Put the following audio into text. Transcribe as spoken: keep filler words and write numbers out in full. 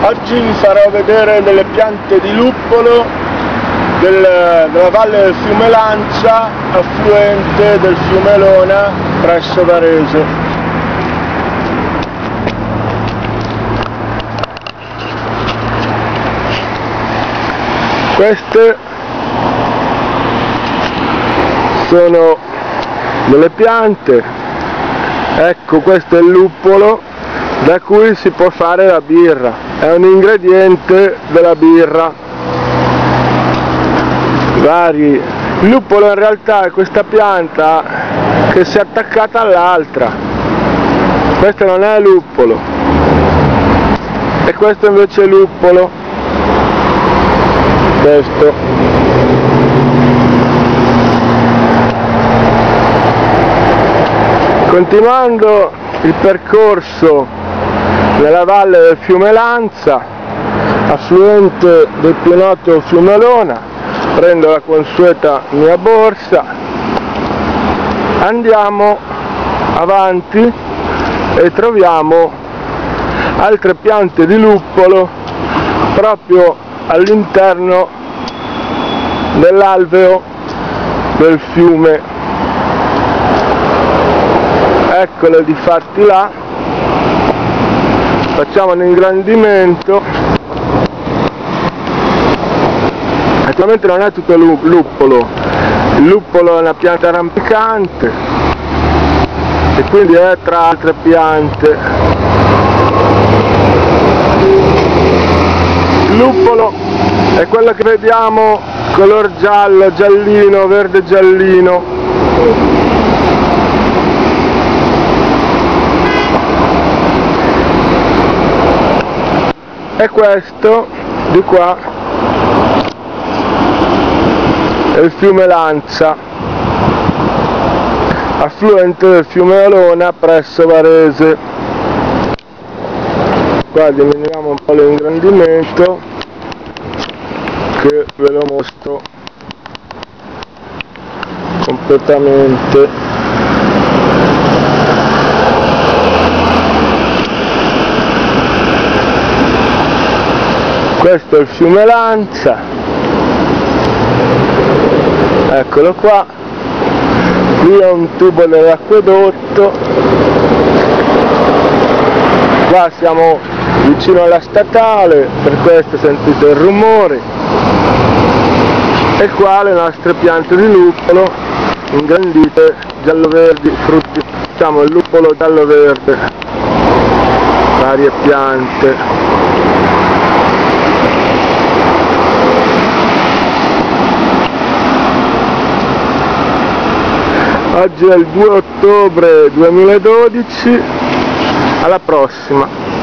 Oggi vi farò vedere delle piante di luppolo del, della valle del fiume Lancia, affluente del fiume Lona presso Varese. Queste sono delle piante, ecco, questo è il luppolo da cui si può fare la birra, è un ingrediente della birra. Vari. Il luppolo in realtà è questa pianta che si è attaccata all'altra, questo non è luppolo e questo invece è luppolo, questo. Continuando il percorso nella valle del fiume Lanza, affluente del più noto fiume Lona, prendo la consueta mia borsa, andiamo avanti e troviamo altre piante di luppolo proprio all'interno dell'alveo del fiume. Eccole difatti là, facciamo un ingrandimento. Naturalmente non è tutto luppolo, il luppolo è una pianta rampicante e quindi è tra altre piante. Il luppolo è quello che vediamo color giallo, giallino, verde giallino. E questo di qua è il fiume Lancia, affluente del fiume Lona presso Varese. Qua diminuiamo un po' l'ingrandimento che ve lo mostro completamente. Questo è il fiume Lancia, eccolo qua, qui è un tubo dell'acquedotto, qua siamo vicino alla statale, per questo sentite il rumore, e qua le nostre piante di luppolo ingrandite, giallo-verdi, frutti, diciamo il luppolo giallo-verde, varie piante. Oggi è il due ottobre duemiladodici, alla prossima!